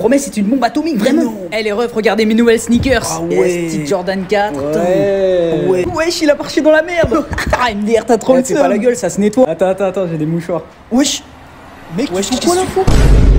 promets, c'est une bombe atomique, vraiment. Eh les refs, regardez mes nouvelles sneakers. Ah ouais. Petite Jordan 4. Ouais. Wesh, il a marché dans la merde. Ah, MDR, t'as trop le Fais pas la gueule, ça se nettoie. Attends, j'ai des mouchoirs. Wesh. Mec, Wesh, tu fous qu'est-ce quoi que là?